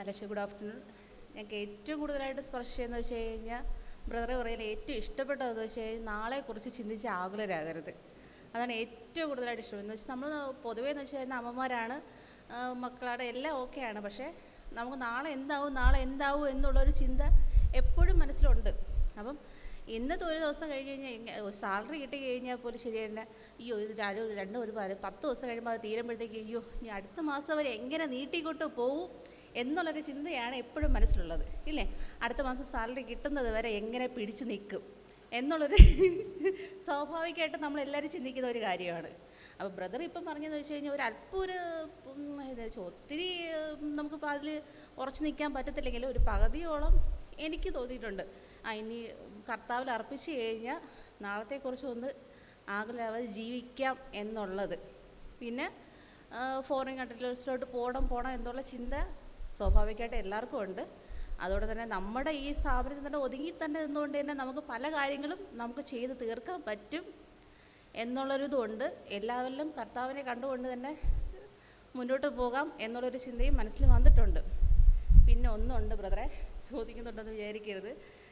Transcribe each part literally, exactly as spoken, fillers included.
അലക്ഷ്യ, good afternoon. ഞങ്ങൾക്ക് ഏറ്റവും കൂടുതലായിട്ട് സ്പർശിച്ചതെന്ന് വെച്ച് കഴിഞ്ഞാൽ ബ്രദറെ പറയാൻ ഏറ്റവും ഇഷ്ടപ്പെട്ടതെന്ന് വെച്ച് കഴിഞ്ഞാൽ നാളെക്കുറിച്ച് ചിന്തിച്ച് ആകുലരാകരുത്. അതാണ് ഏറ്റവും കൂടുതലായിട്ട് ഇഷ്ടം. എന്ന് വെച്ചാൽ നമ്മൾ പൊതുവേ എന്ന് വെച്ച് കഴിഞ്ഞാൽ അമ്മമാരാണ്, മക്കളുടെ എല്ലാം ഓക്കെയാണ്. പക്ഷേ നമുക്ക് നാളെ എന്താവും നാളെ എന്താവും എന്നുള്ളൊരു ചിന്ത എപ്പോഴും മനസ്സിലുണ്ട്. അപ്പം ഇന്നത്തെ ഒരു ദിവസം കഴിഞ്ഞ് കഴിഞ്ഞാൽ സാലറി കിട്ടി കഴിഞ്ഞാൽ പോലും ശരി തന്നെ, അയ്യോ ഇത് രണ്ടും ഒരു പത്ത് ദിവസം കഴിയുമ്പോൾ അത് തീരുമ്പോഴത്തേക്ക് അയ്യോ ഇനി അടുത്ത മാസം വരെ എങ്ങനെ നീട്ടിക്കൊണ്ട് പോവും എന്നുള്ളൊരു ചിന്തയാണ് എപ്പോഴും മനസ്സിലുള്ളത്, ഇല്ലേ? അടുത്ത മാസം സാലറി കിട്ടുന്നത് വരെ എങ്ങനെ പിടിച്ചു നിൽക്കും എന്നുള്ളൊരു സ്വാഭാവികമായിട്ട് നമ്മളെല്ലാവരും ചിന്തിക്കുന്ന ഒരു കാര്യമാണ്. അപ്പോൾ ബ്രദർ ഇപ്പം പറഞ്ഞതെന്ന് വെച്ച് കഴിഞ്ഞാൽ ഒരു അല്പം ഒരു എന്താ വെച്ചാൽ ഒത്തിരി നമുക്കിപ്പോൾ അതിൽ ഉറച്ചു നിൽക്കാൻ പറ്റത്തില്ലെങ്കിലും ഒരു പകുതിയോളം എനിക്ക് തോന്നിയിട്ടുണ്ട്. ആ ഇനി കർത്താവിൽ അർപ്പിച്ച് കഴിഞ്ഞാൽ നാളത്തെക്കുറിച്ച് ഒന്ന് ആകുലരാതെ ജീവിക്കാം എന്നുള്ളത്. പിന്നെ ഫോറിൻ കൺട്രീസിലോട്ട് പോകണം പോകണം എന്നുള്ള ചിന്ത സ്വാഭാവികമായിട്ട് എല്ലാവർക്കും ഉണ്ട്. അതോടെ തന്നെ നമ്മുടെ ഈ സ്ഥാപനത്തിൽ തന്നെ ഒതുങ്ങി തന്നെ നിന്നുകൊണ്ട് തന്നെ നമുക്ക് പല കാര്യങ്ങളും നമുക്ക് ചെയ്ത് തീർക്കാൻ പറ്റും എന്നുള്ളൊരിതുകൊണ്ട് എല്ലാവരിലും കർത്താവിനെ കണ്ടുകൊണ്ട് തന്നെ മുന്നോട്ട് പോകാം എന്നുള്ളൊരു ചിന്തയും മനസ്സിൽ വന്നിട്ടുണ്ട്. പിന്നെ ഒന്നുണ്ട് ബ്രദറെ, ചോദിക്കുന്നുണ്ടെന്ന് വിചാരിക്കരുത്.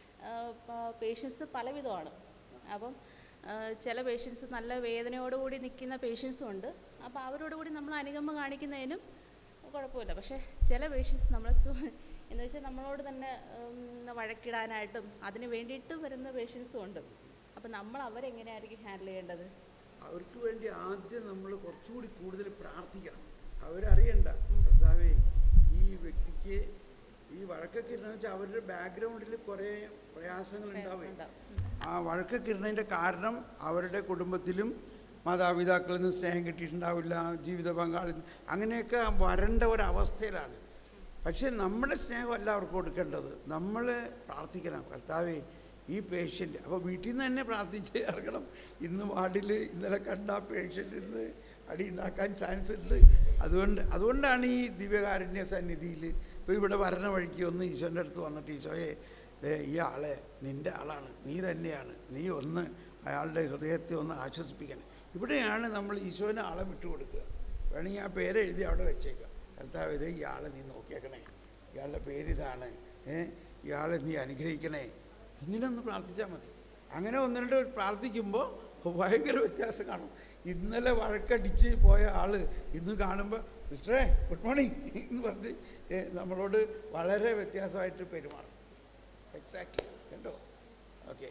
പേഷ്യൻസ് പലവിധമാണ്. അപ്പം ചില പേഷ്യൻസ് നല്ല വേദനയോടുകൂടി നിൽക്കുന്ന പേഷ്യൻസും ഉണ്ട്. അപ്പോൾ അവരോട് കൂടി നമ്മൾ അനുകമ്പ കാണിക്കുന്നതിനും കുഴപ്പമില്ല. പക്ഷേ ചില പേഷ്യൻസ് നമ്മൾ എന്ന് വെച്ചാൽ നമ്മളോട് തന്നെ വഴക്കിടാനായിട്ടും അതിന് വേണ്ടിയിട്ടും വരുന്ന പേഷ്യൻസും ഉണ്ട്. അപ്പം നമ്മൾ അവരെങ്ങനെയായിരിക്കും ഹാൻഡിൽ ചെയ്യേണ്ടത്? അവർക്ക് വേണ്ടി ആദ്യം നമ്മൾ കുറച്ചുകൂടി കൂടുതൽ പ്രാർത്ഥിക്കണം. അവരറിയണ്ട കർത്താവേ ഈ വ്യക്തിക്ക് ഈ വഴക്കൊക്കെ ഇരുന്നെന്ന് വെച്ചാൽ അവരുടെ ബാക്ക്ഗ്രൗണ്ടിൽ കുറേ പ്രയാസങ്ങൾ ഉണ്ടാവുകയും ആ വഴക്കൊക്കെ ഇരുന്നതിൻ്റെ കാരണം അവരുടെ കുടുംബത്തിലും മാതാപിതാക്കളിൽ നിന്ന് സ്നേഹം കിട്ടിയിട്ടുണ്ടാവില്ല, ജീവിത പങ്കാളി അങ്ങനെയൊക്കെ വരേണ്ട ഒരവസ്ഥയിലാണ്. പക്ഷേ നമ്മുടെ സ്നേഹം എല്ലാവർക്കും കൊടുക്കേണ്ടത്. നമ്മൾ പ്രാർത്ഥിക്കണം, കർത്താവേ ഈ പേഷ്യൻ്റ്. അപ്പോൾ വീട്ടിൽ നിന്ന് തന്നെ പ്രാർത്ഥിച്ച് ഇറങ്ങണം. ഇന്ന് വാർഡിൽ ഇന്നലെ കണ്ട ആ പേഷ്യൻ്റ് ഇന്ന് അടി ഉണ്ടാക്കാൻ ചാൻസ് ഉണ്ട്. അതുകൊണ്ട് അതുകൊണ്ടാണ് ഈ ദിവ്യകാരുണ്യ സന്നിധിയിൽ ഇപ്പോൾ ഇവിടെ വരണ വഴിക്ക് ഒന്ന് ഈശോൻ്റെ അടുത്ത് വന്നിട്ട് ഈശോയെ ഈ ആളെ നിൻ്റെ ആളാണ്, നീ തന്നെയാണ്, നീ ഒന്ന് അയാളുടെ ഹൃദയത്തെ ഒന്ന് ആശ്വസിപ്പിക്കണം. ഇവിടെയാണ് നമ്മൾ ഈശോനെ ആളെ വിട്ടുകൊടുക്കുക. വേണമെങ്കിൽ ആ പേര് എഴുതി അവിടെ വെച്ചേക്കുക. കർത്താവ് ഇതേ ഇയാളെ നീ നോക്കിയേക്കണേ, ഇയാളുടെ പേരിതാണ്, ഏഹ് ഇയാളെ നീ അനുഗ്രഹിക്കണേ, ഇങ്ങനെ ഒന്ന് പ്രാർത്ഥിച്ചാൽ മതി. അങ്ങനെ ഒന്ന് രണ്ട് പ്രാർത്ഥിക്കുമ്പോൾ ഭയങ്കര വ്യത്യാസം കാണും. ഇന്നലെ വഴക്കടിച്ച് പോയ ആൾ ഇന്ന് കാണുമ്പോൾ സിസ്റ്ററെ ഗുഡ് മോർണിംഗ് എന്ന് പറഞ്ഞ് നമ്മളോട് വളരെ വ്യത്യാസമായിട്ട് പെരുമാറും. എക്സാക്ട്ലി കണ്ടോ? Okay,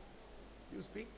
you speak.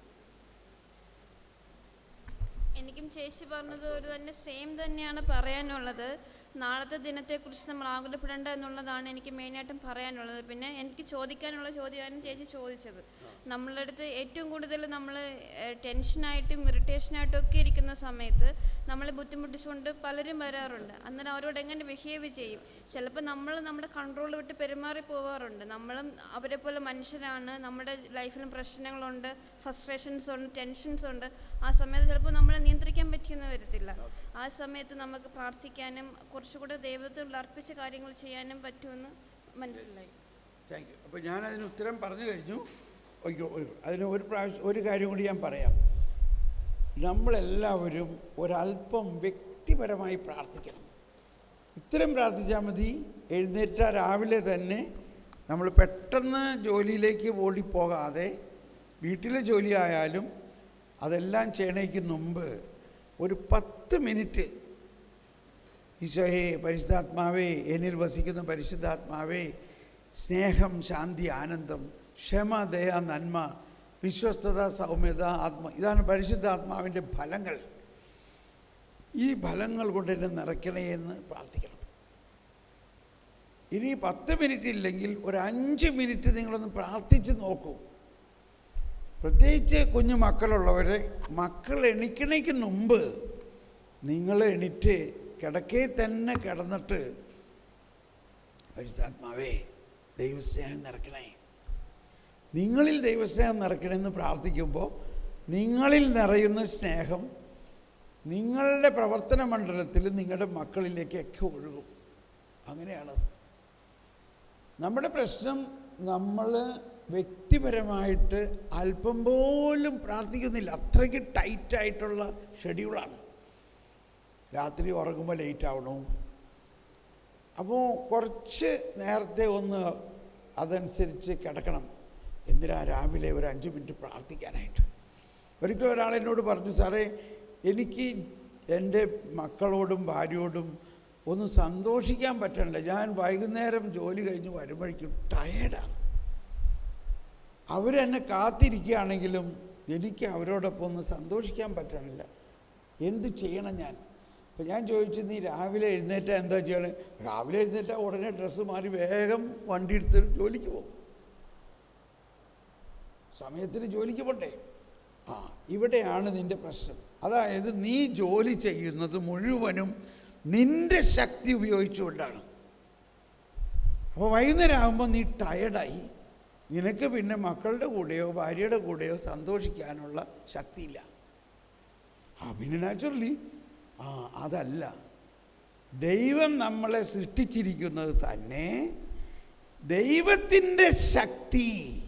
എനിക്കും ചേച്ചി പറഞ്ഞത് ഒരു തന്നെ സെയിം തന്നെയാണ് പറയാനുള്ളത്. നാളത്തെ ദിനത്തെക്കുറിച്ച് നമ്മൾ ആകുലപ്പെടേണ്ട എന്നുള്ളതാണ് എനിക്ക് മെയിനായിട്ടും പറയാനുള്ളത്. പിന്നെ എനിക്ക് ചോദിക്കാനുള്ള ചോദ്യമാണ് ചേച്ചി ചോദിച്ചത്. നമ്മളുടെ അടുത്ത് ഏറ്റവും കൂടുതൽ നമ്മൾ ടെൻഷനായിട്ടും ഇറിറ്റേഷനായിട്ടും ഒക്കെ ഇരിക്കുന്ന സമയത്ത് നമ്മളെ ബുദ്ധിമുട്ടിച്ചുകൊണ്ട് പലരും വരാറുണ്ട്. അന്നേരം അവരോട് എങ്ങനെ ബിഹേവ് ചെയ്യും? ചിലപ്പോൾ നമ്മൾ നമ്മുടെ കൺട്രോൾ വിട്ട് പെരുമാറി പോവാറുണ്ട്. നമ്മളും അവരെ പോലെ മനുഷ്യരാണ്, നമ്മുടെ ലൈഫിലും പ്രശ്നങ്ങളുണ്ട്, ഫ്രസ്ട്രേഷൻസ് ഉണ്ട്, ടെൻഷൻസ് ഉണ്ട്. ആ സമയത്ത് ചിലപ്പോൾ നമ്മളെ നിയന്ത്രിക്കാൻ പറ്റിയെന്ന് വരത്തില്ല. ആ സമയത്ത് നമുക്ക് പ്രാർത്ഥിക്കാനും കുറച്ചുകൂടെ ദൈവത്തിൽ അർപ്പിച്ച കാര്യങ്ങൾ ചെയ്യാനും പറ്റുമെന്ന് മനസ്സിലായി. Thank you. അപ്പോൾ ഞാൻ അതിന് ഉത്തരം പറഞ്ഞു കഴിഞ്ഞു. അതിന് ഒരു പ്രാവശ്യം ഒരു കാര്യം കൂടി ഞാൻ പറയാം. നമ്മളെല്ലാവരും ഒരല്പം വ്യക്തിപരമായി പ്രാർത്ഥിക്കണം. ഇത്തരം പ്രാർത്ഥിച്ചാൽ മതി. എഴുന്നേറ്റ രാവിലെ തന്നെ നമ്മൾ പെട്ടെന്ന് ജോലിയിലേക്ക് ഓടിപ്പോകാതെ വീട്ടിലെ ജോലി ആയാലും അതെല്ലാം ചെയ്യണേക്ക് മുമ്പ് ഒരു പത്ത് മിനിറ്റ് ഈശോയെ പരിശുദ്ധാത്മാവേ, എന്നിൽ വസിക്കുന്ന പരിശുദ്ധാത്മാവേ, സ്നേഹം, ശാന്തി, ആനന്ദം, ക്ഷമ, ദയ, നന്മ, വിശ്വസ്തത, സൗമ്യത, ആത്മ, ഇതാണ് പരിശുദ്ധാത്മാവിൻ്റെ ഫലങ്ങൾ. ഈ ഫലങ്ങൾ കൊണ്ട് എന്നെ നിറയ്ക്കണേ എന്ന് പ്രാർത്ഥിക്കണം. ഇനി പത്ത് മിനിറ്റ് ഇല്ലെങ്കിൽ ഒരു അഞ്ച് മിനിറ്റ് നിങ്ങളൊന്ന് പ്രാർത്ഥിച്ച് നോക്കൂ. പ്രത്യേകിച്ച് കുഞ്ഞു മക്കളുള്ളവരെ, മക്കൾ എണീക്കണേക്ക് മുമ്പ് നിങ്ങൾ എണീറ്റ് കിടക്കയിൽ തന്നെ കിടന്നിട്ട് പരിശുദ്ധാത്മാവേ ദൈവസ്നേഹം നിറയ്ക്കണേ, നിങ്ങളിൽ ദൈവസ്നേഹം നിറയ്ക്കണമെന്ന് പ്രാർത്ഥിക്കുമ്പോൾ നിങ്ങളിൽ നിറയുന്ന സ്നേഹം നിങ്ങളുടെ പ്രവർത്തന മണ്ഡലത്തിൽ നിങ്ങളുടെ മക്കളിലേക്കൊക്കെ ഒഴുകും. അങ്ങനെയാണത്. നമ്മുടെ പ്രശ്നം നമ്മൾ വ്യക്തിപരമായിട്ട് അല്പം പോലും പ്രാർത്ഥിക്കുന്നില്ല. അത്രയ്ക്ക് ടൈറ്റായിട്ടുള്ള ഷെഡ്യൂളാണ്. രാത്രി ഉറങ്ങുമ്പോൾ ലേറ്റ് ആവണു, അപ്പോൾ കുറച്ച് നേരത്തെ ഒന്ന് അതനുസരിച്ച് കിടക്കണം. എന്തിനാ രാവിലെ ഒരു അഞ്ച് മിനിറ്റ് പ്രാർത്ഥിക്കാനായിട്ട്. ഒരിക്കലും ഒരാൾ എന്നോട് പറഞ്ഞു, സാറേ എനിക്ക് എൻ്റെ മക്കളോടും ഭാര്യയോടും ഒന്ന് സന്തോഷിക്കാൻ പറ്റണില്ല. ഞാൻ വൈകുന്നേരം ജോലി കഴിഞ്ഞ് വരുമ്പോഴേക്കും ടയേർഡാണ്. അവരെന്നെ കാത്തിരിക്കുകയാണെങ്കിലും എനിക്ക് അവരോടൊപ്പം ഒന്ന് സന്തോഷിക്കാൻ പറ്റണില്ല. എന്ത് ചെയ്യണം ഞാൻ? അപ്പം ഞാൻ ചോദിച്ചു, നീ രാവിലെ എഴുന്നേറ്റാൽ എന്താ ചെയ്യണേ? രാവിലെ എഴുന്നേറ്റാൽ ഉടനെ ഡ്രസ്സ് മാറി വേഗം വണ്ടി എടുത്ത് ജോലിക്ക് പോകും. സമയത്തിന് ജോലിക്ക് പോണ്ടേ? ആ, ഇവിടെയാണ് നിൻ്റെ പ്രശ്നം. അതായത് നീ ജോലി ചെയ്യുന്നത് മുഴുവനും നിൻ്റെ ശക്തി ഉപയോഗിച്ചുകൊണ്ടാണ്. അപ്പോൾ വൈകുന്നേരം ആകുമ്പോൾ നീ ടയർഡായി, നിനക്ക് പിന്നെ മക്കളുടെ കൂടെയോ ഭാര്യയുടെ കൂടെയോ സന്തോഷിക്കാനുള്ള ശക്തിയില്ല. ആ പിന്നെ നാച്ചുറലി ആ അതല്ല. ദൈവം നമ്മളെ സൃഷ്ടിച്ചിരിക്കുന്നത് തന്നെ ദൈവത്തിൻ്റെ ശക്തി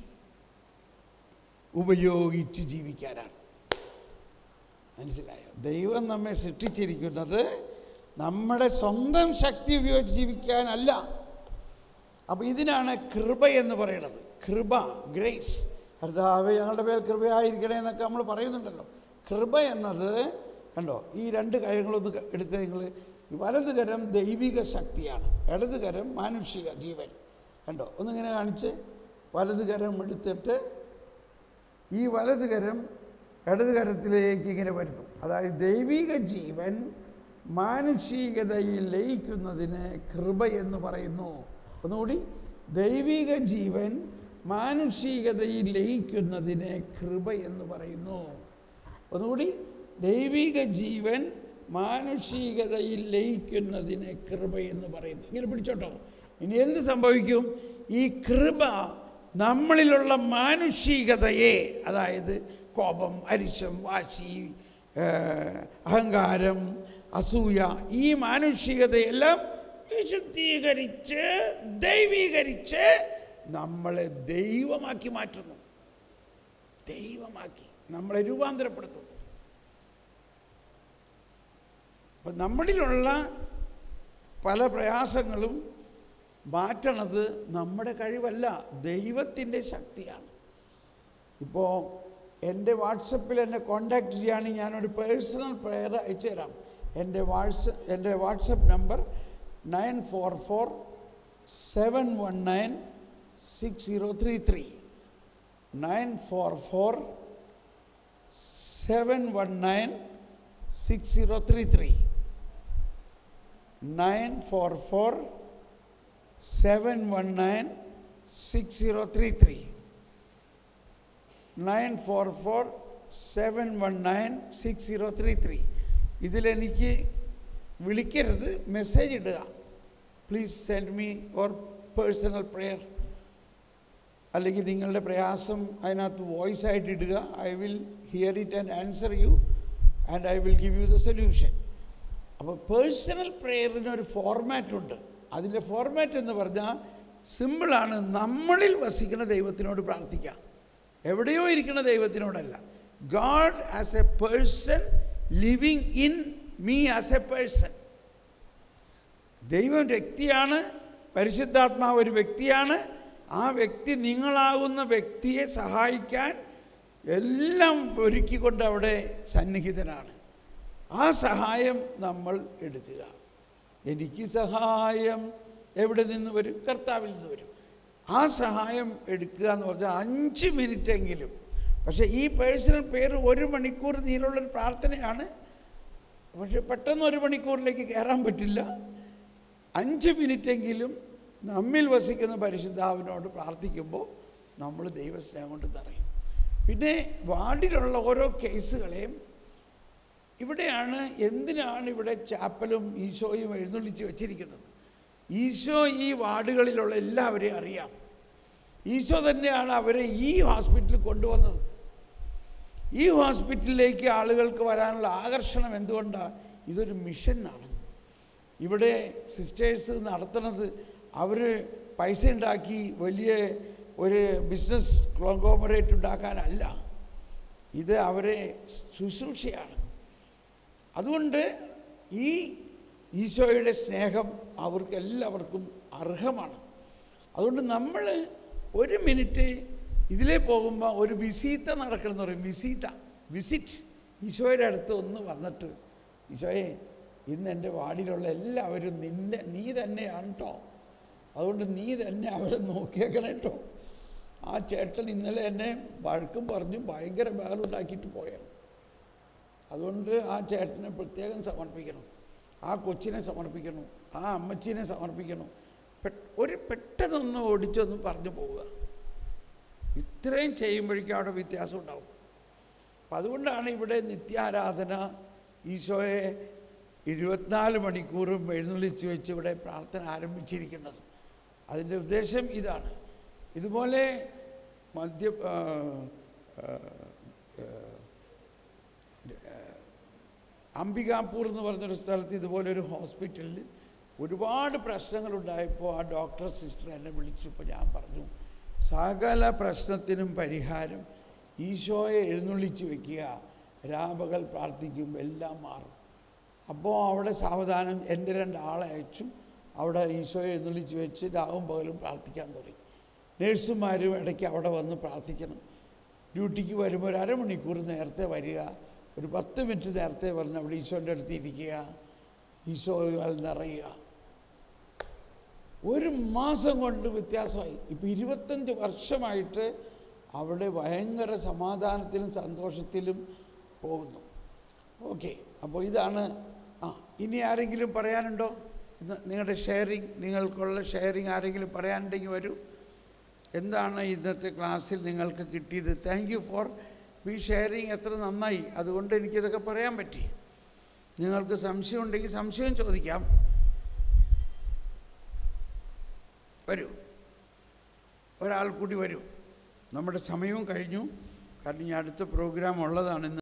ഉപയോഗിച്ച് ജീവിക്കാനാണ്. മനസ്സിലായോ? ദൈവം നമ്മെ സൃഷ്ടിച്ചിരിക്കുന്നത് നമ്മുടെ സ്വന്തം ശക്തി ഉപയോഗിച്ച് ജീവിക്കാനല്ല. അപ്പോൾ ഇതിനാണ് കൃപ എന്ന് പറയുന്നത്. കൃപ, ഗ്രേസ്. കർത്താവേ ഞങ്ങളുടെ പേർ കൃപയായിരിക്കണേ എന്നൊക്കെ നമ്മൾ പറയുന്നുണ്ടല്ലോ. കൃപ എന്നത് കണ്ടോ, ഈ രണ്ട് കാര്യങ്ങളൊന്ന് എടുത്ത് നിങ്ങൾ, വലത് കരം ദൈവിക ശക്തിയാണ്, ഇടത് കരം മാനുഷിക ജീവൻ. കണ്ടോ, ഒന്നിങ്ങനെ കാണിച്ച്, വലത് കരം എടുത്തിട്ട് ഈ വലത് കരം ഇടത് കരത്തിലേക്ക് ഇങ്ങനെ വരുന്നു. അതായത് ദൈവിക ജീവൻ മാനുഷികതയിൽ ലയിക്കുന്നതിന് കൃപ എന്ന് പറയുന്നു. ഒന്നുകൂടി, ദൈവിക ജീവൻ മാനുഷികതയിൽ ലയിക്കുന്നതിന് കൃപ എന്ന് പറയുന്നു. ഒന്നുകൂടി, ദൈവിക ജീവൻ മാനുഷികതയിൽ ലയിക്കുന്നതിന് കൃപ എന്ന് പറയുന്നു. ഇങ്ങനെ പിടിച്ചോട്ടോ. ഇനി എന്ത് സംഭവിക്കും? ഈ കൃപ നമ്മളിലുള്ള മാനുഷികതയെ, അതായത് കോപം, അരിശം, വാശി, അഹങ്കാരം, അസൂയ, ഈ മാനുഷികതയെല്ലാം വിശുദ്ധീകരിച്ച് ദൈവീകരിച്ച് നമ്മളെ ദൈവമാക്കി മാറ്റുന്നു. ദൈവമാക്കി നമ്മളെ രൂപാന്തരപ്പെടുത്തുന്നു. അപ്പം നമ്മളിലുള്ള പല പ്രയാസങ്ങളും മാറ്റണത് നമ്മുടെ കഴിവല്ല, ദൈവത്തിൻ്റെ ശക്തിയാണ്. ഇപ്പോൾ എൻ്റെ വാട്സപ്പിൽ എന്നെ കോണ്ടാക്ട് ചെയ്യുകയാണെങ്കിൽ ഞാനൊരു പേഴ്സണൽ പ്രെയർ അയച്ചു തരാം. എൻ്റെ വാട്സപ്പ് എൻ്റെ WhatsApp number nine four four seven one nine six zero three three nine four four seven one nine six zero three three nine four four seven one nine six zero three three nine four four seven one nine six zero three three. ഇതിലെനിക്ക് വിളിക്കരുത്, message ഇടുക. Please send me or personal prayer. അല്ലെങ്കിൽ നിങ്ങളുടെ പ്രയാസം അതിനകത്ത് voice ആയിട്ട് ഇടുക. I will hear it and answer you and I will give you the solution. അപ്പോൾ പേഴ്സണൽ പ്രെയറിനൊരു ഫോർമാറ്റുണ്ട്. അതിൻ്റെ ഫോർമാറ്റ് എന്ന് പറഞ്ഞാൽ സിമ്പിളാണ്. നമ്മളിൽ വസിക്കുന്ന ദൈവത്തിനോട് പ്രാർത്ഥിക്കാം, എവിടെയോ ഇരിക്കുന്ന ദൈവത്തിനോടല്ല. God as a person living in me as a person. ദൈവം വ്യക്തിയാണ്, പരിശുദ്ധാത്മാവ് ഒരു വ്യക്തിയാണ്. ആ വ്യക്തി നിങ്ങളാകുന്ന വ്യക്തിയെ സഹായിക്കാൻ എല്ലാം ഒരുക്കിക്കൊണ്ട് അവിടെ സന്നിഹിതനാണ്. ആ സഹായം നമ്മൾ എടുക്കുക. എനിക്ക് സഹായം എവിടെ നിന്ന് വരും? കർത്താവിൽ നിന്ന് വരും. ആ സഹായം എടുക്കുക എന്ന് പറഞ്ഞാൽ അഞ്ച് മിനിറ്റെങ്കിലും. പക്ഷേ ഈ പേഴ്സണൽ പേര് ഒരു മണിക്കൂർ നീളുള്ളൊരു പ്രാർത്ഥനയാണ്. പക്ഷെ പെട്ടെന്ന് ഒരു മണിക്കൂറിലേക്ക് കയറാൻ പറ്റില്ല. അഞ്ച് മിനിറ്റെങ്കിലും നമ്മിൽ വസിക്കുന്ന പരിശുദ്ധാവിനോട് പ്രാർത്ഥിക്കുമ്പോൾ നമ്മൾ ദൈവസ്നേഹം കൊണ്ട് നിറയും. പിന്നെ വാർഡിലുള്ള ഓരോ കേസുകളെയും, ഇവിടെയാണ് എന്തിനാണ് ഇവിടെ ചാപ്പലും ഈശോയും എഴുന്നള്ളിച്ച് വെച്ചിരിക്കുന്നത്. ഈശോ ഈ വാർഡുകളിലുള്ള എല്ലാവരെയും അറിയാം. ഈശോ തന്നെയാണ് അവരെ ഈ ഹോസ്പിറ്റലിൽ കൊണ്ടുവന്നത്. ഈ ഹോസ്പിറ്റലിലേക്ക് ആളുകൾക്ക് വരാനുള്ള ആകർഷണം എന്തുകൊണ്ടാണ്? ഇതൊരു മിഷനാണ്. ഇവിടെ സിസ്റ്റേഴ്സ് നടത്തുന്നത് അവർ പൈസ ഉണ്ടാക്കി വലിയ ഒരു ബിസിനസ് കോൺഗ്ലോമറേറ്റ് ഉണ്ടാക്കാനല്ല, ഇത് അവരെ ശുശ്രൂഷയാണ്. അതുകൊണ്ട് ഈ ഈശോയുടെ സ്നേഹം അവർക്കെല്ലാവർക്കും അർഹമാണ്. അതുകൊണ്ട് നമ്മൾ ഒരു മിനിറ്റ് ഇതിലേ പോകുമ്പോൾ ഒരു വിസീത്ത നടക്കണമെന്ന് പറയും. വിസീത്ത, വിസിറ്റ്. ഈശോയുടെ അടുത്ത് ഒന്ന് വന്നിട്ട്, ഈശോയെ ഇന്ന് എൻ്റെ വാർഡിലുള്ള എല്ലാവരും നിന്നെ നീ തന്നെയാണ് കേട്ടോ, അതുകൊണ്ട് നീ തന്നെ അവരെ നോക്കിയേക്കണം കേട്ടോ. ആ ചേട്ടൻ ഇന്നലെ എന്നെ വഴക്കും പറഞ്ഞു ഭയങ്കര ബഹളുണ്ടാക്കിയിട്ട് പോയാണ്, അതുകൊണ്ട് ആ ചേട്ടനെ പ്രത്യേകം സമർപ്പിക്കണം, ആ കൊച്ചിനെ സമർപ്പിക്കണം, ആ അമ്മച്ചീനെ സമർപ്പിക്കണം. ഒരു പെട്ടെന്നൊന്ന് ഓടിച്ചൊന്ന് പറഞ്ഞു പോവുക. ഇത്രയും ചെയ്യുമ്പോഴേക്കും അവിടെ വ്യത്യാസം ഉണ്ടാവും. അപ്പം അതുകൊണ്ടാണ് ഇവിടെ നിത്യാരാധന ഈശോയെ ഇരുപത്തിനാല് മണിക്കൂറും എഴുന്നള്ളിച്ച് വെച്ച് ഇവിടെ പ്രാർത്ഥന ആരംഭിച്ചിരിക്കുന്നത്. അതിൻ്റെ ഉദ്ദേശം ഇതാണ്. ഇതുപോലെ മധ്യ അംബികാപൂർ എന്ന് പറഞ്ഞൊരു സ്ഥലത്ത് ഇതുപോലെ ഒരു ഹോസ്പിറ്റലിൽ ഒരുപാട് പ്രശ്നങ്ങളുണ്ടായപ്പോൾ ആ ഡോക്ടർ സിസ്റ്റർ എന്നെ വിളിച്ചപ്പോൾ ഞാൻ പറഞ്ഞു, സകല പ്രശ്നത്തിനും പരിഹാരം ഈശോയെ എഴുന്നള്ളിച്ച് വയ്ക്കുക, രാപകൽ പ്രാർത്ഥിക്കുമ്പോൾ എല്ലാം മാറും. അപ്പോൾ അവിടെ സാവധാനം എൻ്റെ രണ്ടാളെ അയച്ചു. അവിടെ ഈശോയെ എഴുന്നള്ളിച്ച് വെച്ച് രാവും പകലും പ്രാർത്ഥിക്കാൻ തുടങ്ങി. നേഴ്സുമാരും ഇടയ്ക്ക് അവിടെ വന്ന് പ്രാർത്ഥിക്കണം. ഡ്യൂട്ടിക്ക് വരുമ്പോൾ ഒരു അരമണിക്കൂർ നേരത്തെ വരിക, ഒരു പത്ത് മിനിറ്റ് നേരത്തെ വന്ന് അവിടെ ഈശോൻ്റെ അടുത്ത് ഇരിക്കുക, ഈശോയാൽ നിറയുക. ഒരു മാസം കൊണ്ട് വ്യത്യാസമായി. ഇപ്പോൾ ഇരുപത്തഞ്ച് വർഷമായിട്ട് അവിടെ ഭയങ്കര സമാധാനത്തിലും സന്തോഷത്തിലും പോകുന്നു. ഓക്കെ, അപ്പോൾ ഇതാണ്. ആ ഇനി ആരെങ്കിലും പറയാനുണ്ടോ? ഇന്ന് നിങ്ങളുടെ ഷെയറിങ്, നിങ്ങൾക്കുള്ള ഷെയറിങ് ആരെങ്കിലും പറയാനുണ്ടെങ്കിൽ വരൂ. എന്താണ് ഇന്നത്തെ ക്ലാസ്സിൽ നിങ്ങൾക്ക് കിട്ടിയത്? Thank you for be sharing. എത്ര നന്നായി. അതുകൊണ്ട് എനിക്കിതൊക്കെ പറയാൻ പറ്റി. നിങ്ങൾക്ക് സംശയം ഉണ്ടെങ്കിൽ സംശയം ചോദിക്കാം. വരൂ, ഒരാൾ കൂടി വരൂ. നമ്മുടെ സമയവും കഴിഞ്ഞു. കാരണം ഈ അടുത്ത പ്രോഗ്രാം ഉള്ളതാണ് ഇന്ന്.